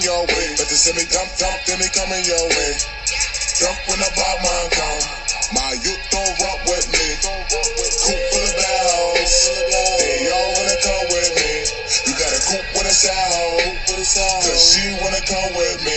your way. But to see me dump, then me coming your way. Dump when the bad man come. My youth don't rock with me. Coop full of bells. They all wanna come with me. You got a coop with a sound. Cause she wanna come with me.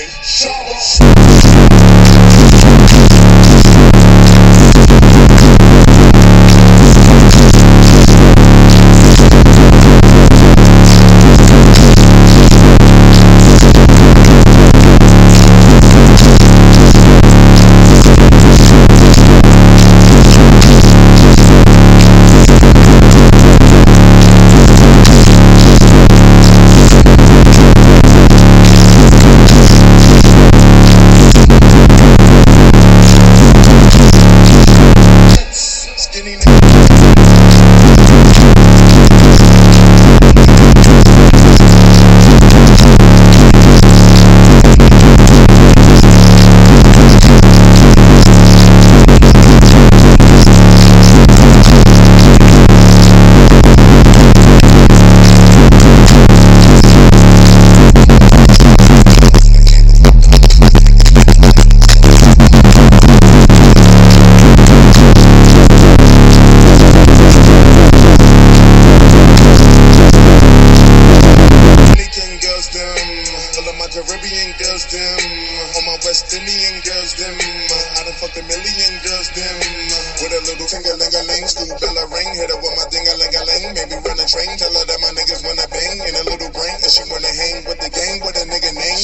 Caribbean girls, them. All my West Indian girls, them. I done fucked a million girls, them. With a little ting-a-ling-a-ling, school bell a ring. Hit her with my ding-a-ling-a-ling. Maybe run a train, tell her that my niggas wanna bang. In a little brain, and she wanna hang with the gang with a nigga name.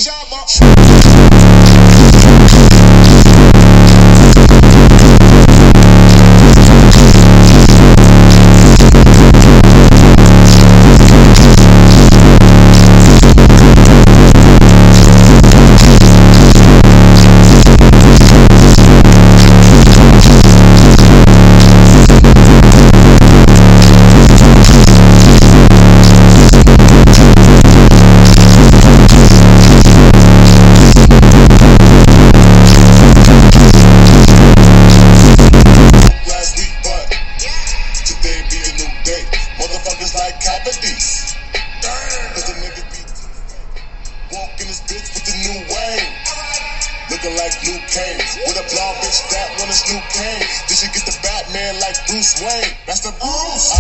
Motherfuckers like Capadis. Cause the niggas be walking this bitch with the new wave. Looking like Luke Kane. With a blonde bitch that one is Luke Kane. Did she get the Batman like Bruce Wayne? That's the Bruce.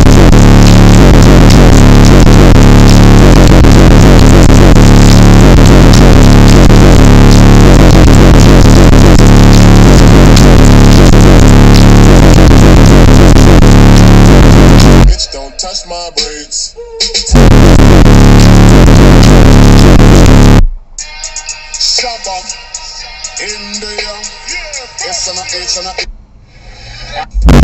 Don't touch my braids. Shabba India. Yes, and